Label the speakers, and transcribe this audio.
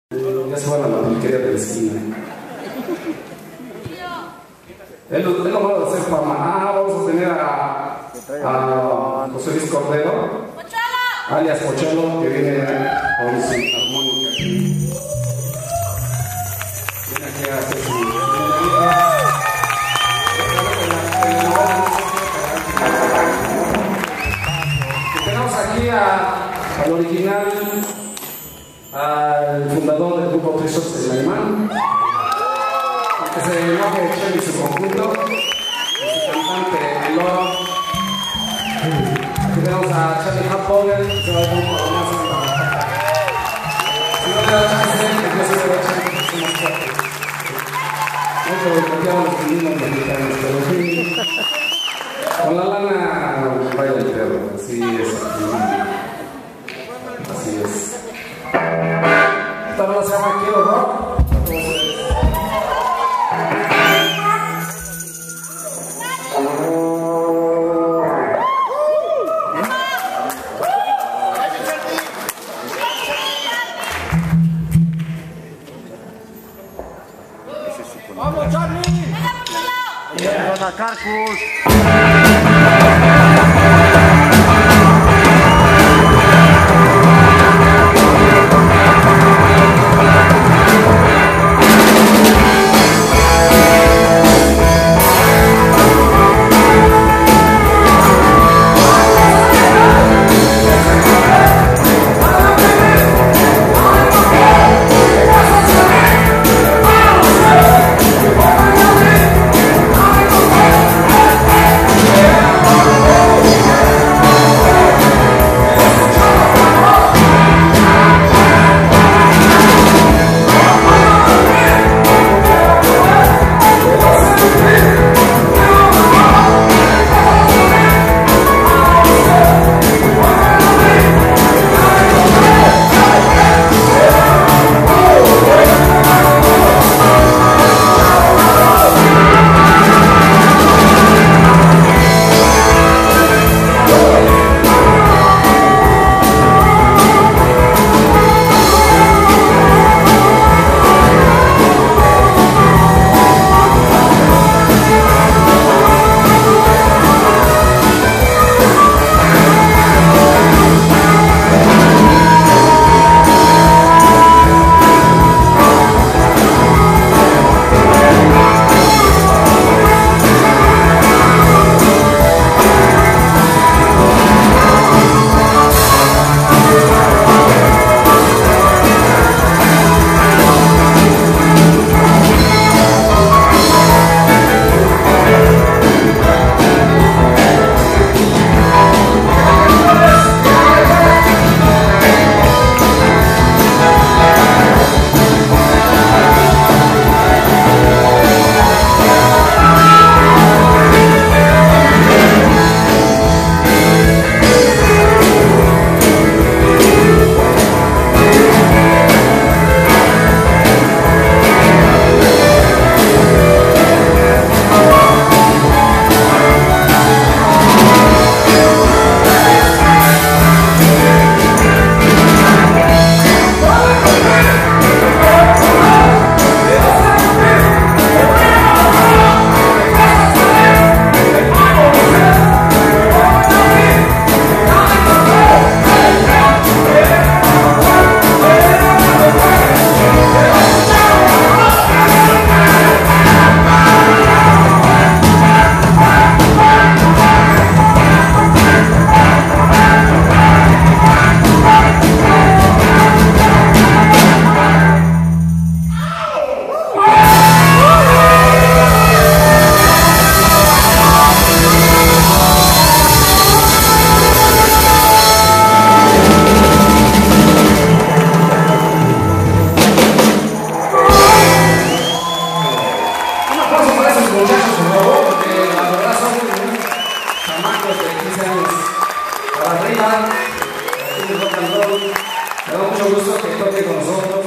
Speaker 1: Ya se van a la pulquería de la esquina. Él lo va a hacer fama. Vamos a tener a José Luis Cordero, alias Pocholo, que viene con su armónica. Viene aquí a hacer su tenemos aquí al original, al fundador del grupo Tristos del Alemán, que se enoje Chel y su conjunto, y su cantante, el Loro. Aquí tenemos a Charlie Happoger, que se va a dar un poco más. Si no le da chance, entonces se va a echar un poco más fuerte. No que copiamos los mismos mexicanos, pero sí. Con la lana baila el perro, así es. Así es. Esta rola se llama Quiero Rock.
Speaker 2: ¡Vamos, Charlie! ¡Venga, Carcus!
Speaker 1: Me da mucho gusto que toque con nosotros.